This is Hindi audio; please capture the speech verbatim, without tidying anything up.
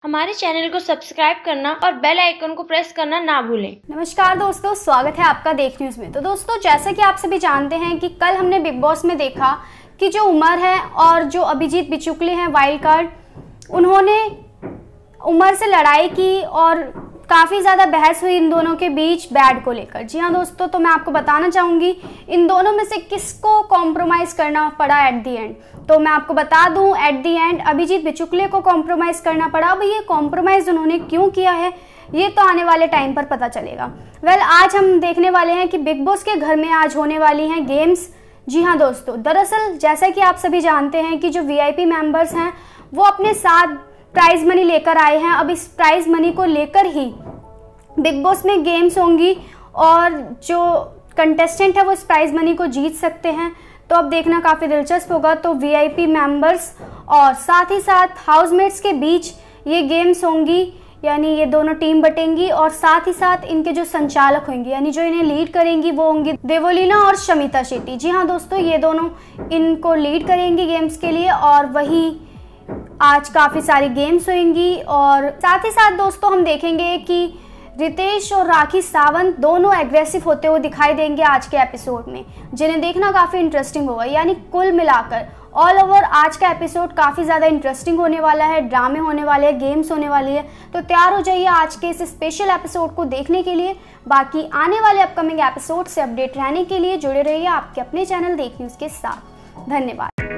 हमारे चैनल को सब्सक्राइब करना और बेल आइकन को प्रेस करना ना भूलें। नमस्कार दोस्तों, स्वागत है आपका देख न्यूज में। तो दोस्तों, जैसा कि आप सभी जानते हैं कि कल हमने बिग बॉस में देखा कि जो उमर है और जो अभिजीत बिचुकले हैं वाइल्ड कार्ड, उन्होंने उमर से लड़ाई की और काफ़ी ज़्यादा बहस हुई इन दोनों के बीच बैड को लेकर। जी हाँ दोस्तों, तो मैं आपको बताना चाहूँगी इन दोनों में से किसको कॉम्प्रोमाइज़ करना पड़ा एट दी एंड। तो मैं आपको बता दूं, at the end Abhijeet Bichukale को कॉम्प्रोमाइज़ करना पड़ा। अब ये कॉम्प्रोमाइज़ उन्होंने क्यों किया है ये तो आने वाले टाइम पर पता चलेगा। वेल well, आज हम देखने वाले हैं कि बिग बॉस के घर में आज होने वाली हैं गेम्स। जी हाँ दोस्तों, दरअसल जैसा कि आप सभी जानते हैं कि जो वी आई पी मेंबर्स हैं वो अपने साथ प्राइज मनी लेकर आए हैं। अब इस प्राइज मनी को लेकर ही बिग बॉस में गेम्स होंगी और जो कंटेस्टेंट है वो इस प्राइज मनी को जीत सकते हैं। तो अब देखना काफ़ी दिलचस्प होगा। तो वी आई पी मेंबर्स और साथ ही साथ हाउसमेट्स के बीच ये गेम्स होंगी, यानी ये दोनों टीम बटेंगी और साथ ही साथ इनके जो संचालक होंगे यानी जो इन्हें लीड करेंगी वो होंगी देवोलीना और शमिता शेट्टी। जी हाँ दोस्तों, ये दोनों इनको लीड करेंगी गेम्स के लिए और वही आज काफ़ी सारी गेम्स होंगी। और साथ ही साथ दोस्तों हम देखेंगे कि रितेश और राखी सावंत दोनों एग्रेसिव होते हुए दिखाई देंगे आज के एपिसोड में, जिन्हें देखना काफ़ी इंटरेस्टिंग होगा। यानी कुल मिलाकर ऑल ओवर आज का एपिसोड काफ़ी ज़्यादा इंटरेस्टिंग होने वाला है, ड्रामे होने वाले हैं, गेम्स होने वाली है। तो तैयार हो जाइए आज के इस स्पेशल एपिसोड को देखने के लिए। बाकी आने वाले अपकमिंग एपिसोड से अपडेट रहने के लिए जुड़े रहिए आपके अपने चैनल देख न्यूज़ के साथ। धन्यवाद।